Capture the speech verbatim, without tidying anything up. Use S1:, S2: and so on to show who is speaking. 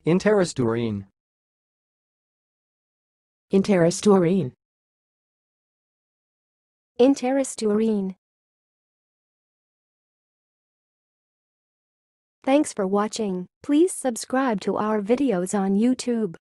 S1: Interestuarine.
S2: Interestuarine.
S3: Interestuarine. Thanks for watching. Please subscribe to our videos on YouTube.